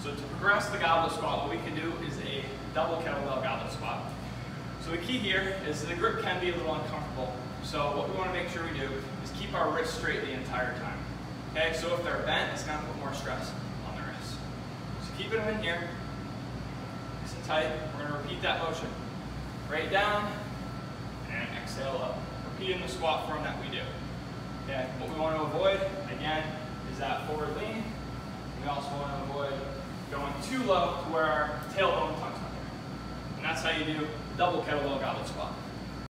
So to progress the goblet squat, what we can do is a double kettlebell goblet squat. So the key here is the grip can be a little uncomfortable. So what we want to make sure we do is keep our wrists straight the entire time. Okay, so if they're bent, it's going to put more stress on the wrists. So keeping them in here, nice and tight. We're going to repeat that motion. Right down, and exhale up. Repeating the squat form that we do. Okay, what we want to avoid, again, is that forward lean. We also want to avoid going too low to where our tailbone tucks under. And that's how you do double kettlebell goblet squat.